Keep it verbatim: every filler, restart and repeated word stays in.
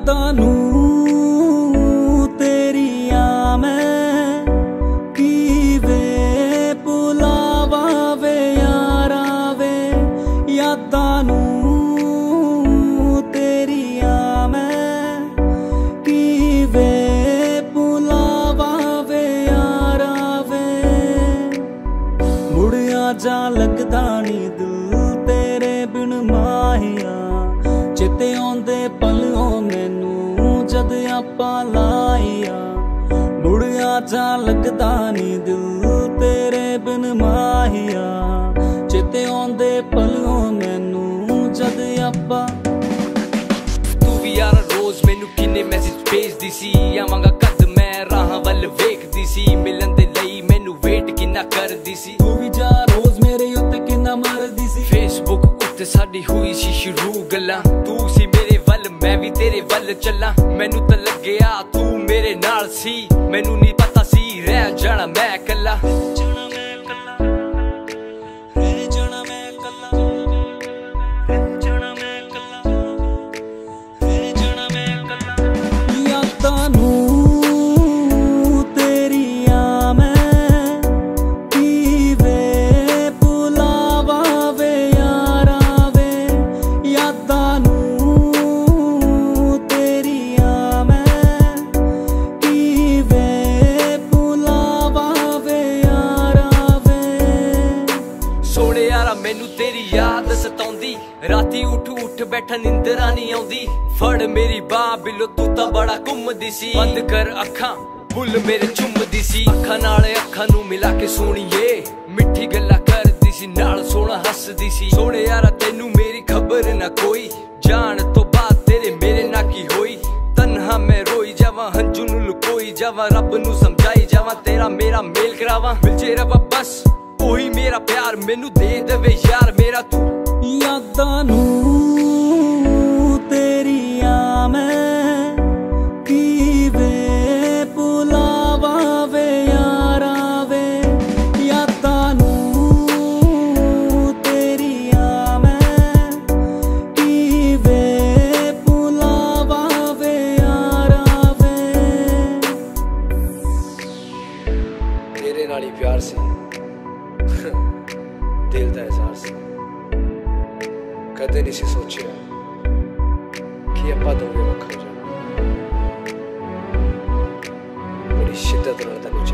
यादां नूं तेरियां मैं किवें भुलावां वे यारा वे। यादां नूं तेरियां मैं किवें भुलावां वे यारा वे। मुड़िया जा लगदा नी दिल तेरे बिन माहिया, चेते आउंदे पलों मैनू जद आपां लाइया। मुड़िया जा लगदा नी दिल तेरे बिन माहिया, चेते आउंदे पलों मैनू जद आपां। तू भी यार रोज मैनू किन्ने मैसेज भेजदी सी, आवांगा कद मैं राह वल वेखदी सी, मिलन दे लई मैनू वेट किन्ना करदी सी। तू भी जा रोज मेरे उत्ते किन्ना मरदी सी। फेसबुक उत्ते साडी हुई सी शुरू गल्लां, तू सी मेरे वल मैं भी तेरे वल चला। मैनू तां लग्गेआ तू मेरे नाल सी, मैनू नहीं पता सी रह जाना मैं कल्ला। यादां नूं तेरियां मैं किवें भुलावां वे यारा वे। यादां नूं तेरियां मैं किवें भुलावां वे यारा वे। सोने यारा मैनू तेरी याद सताउंदी, राती उठ उठ बैठा निंदरा नहीं आउंदी। फड़ मेरी बाह बिलो तू तां बड़ा घुमदी सी, बंद कर अखां फुल मेरे चुमदी सी। अखां नाल अखां नू मिला के सोणीए मिठी गल्लां करदी सी, नाल सोहना हसदी सी। सोने यारा तैनू मेरी खबर ना कोई, जान तो बाद तेरे मेरे ना की होई। तन्हा मैं रोई जावां हंजू नू लुकोई जावां, रब नू समझाई जावां तेरा मेरा मेल करावां। मिलजे रवा बस ओही मेरा प्यार, मैनू दे देवे यार मेरा तू। यादां नूं तेरियां मैं किवें भुलावां वे यारा वे। यादां नूं तेरियां मैं किवें भुलावां वे यारा वे। तेरे नाल ही प्यार सी, दिल दा एहसास सी। कदे नहीं सी सोचिया कि आपां दोवें वख हो जाना। बड़ी शिद्दत नाल तैनूं